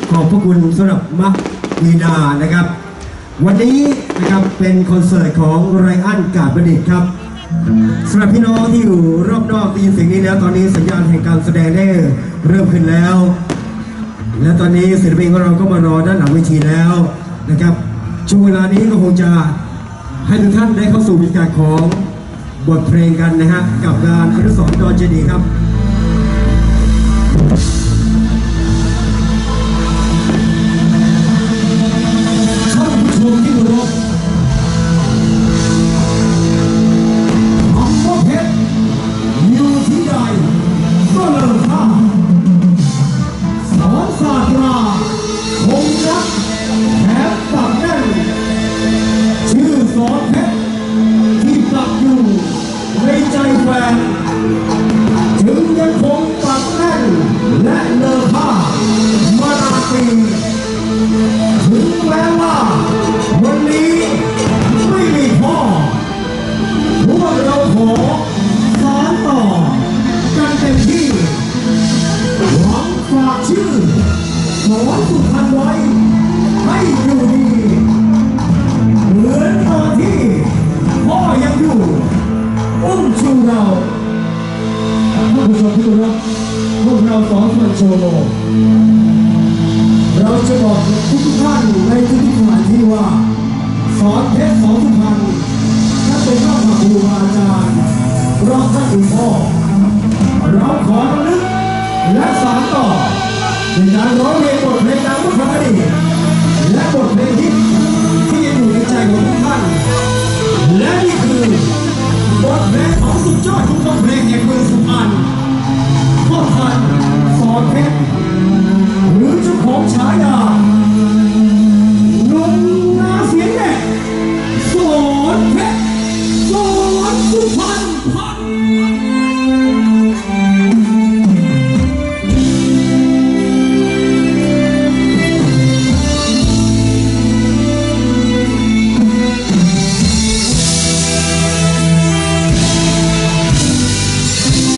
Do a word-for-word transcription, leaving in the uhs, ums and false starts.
ขอบพระคุณสำหรับมักวีนานะครับวันนี้นะครับเป็นคอนเสิร์ตของไรอันกาดประดิษฐ์ครับสำหรับพี่น้องที่อยู่รอบนอกได้ยินเสียงนี้แล้วตอนนี้สัญญาณแห่งการแสดงได้เริ่มขึ้นแล้วและตอนนี้ศิลปินของเราก็มารอด้านหลังเวทีแล้วนะครับช่วงเวลานี้ก็คงจะให้ทุกท่านได้เข้าสู่บรรยากาศของบทเพลงกันนะฮะกับงานอนุสรณ์ดอนเจดีย์ครับท่านผู้ชมที่เคารพคำว่าเพชรอยู่ที่ใดก็เลิศค่าสอนศาสตราคงรักแถมปักแน่นชื่อสอนเพชรที่ปักอยู่ในใจแฟนถึงยังคงปักแน่นและเลอค่ามานานปีถึงแม้ว่าวันนี้ไม่มีพ่อพวกเราขอสานต่อกันเต็มที่หวังฝากชื่อสอนสุพรรณไว้ให้อยู่ดีเหมือนตอนที่พ่อยังอยู่อุ้มชูเราท่านผู้ชมที่รักพวกเราสองคนโชว์เราจะบอกทุกท่านในทุกสถานที่ว่าสอนเพชรสอนสุพรรณท่านเป็นพระครูอาจารย์เราท่านเป็นพ่อเราขอระลึกและสานต่อในการร้องเพลงบทเพลงดังทุกครั้งอดีตและบทเพลงฮิตที่ยังอยู่ในใจของทุกท่านและนี่คือบทเพลงของสุดยอดทุกบทเพลงแห่งเมืองสุพรรณพ่อท่านสอนเพชรหรือเจ้าของ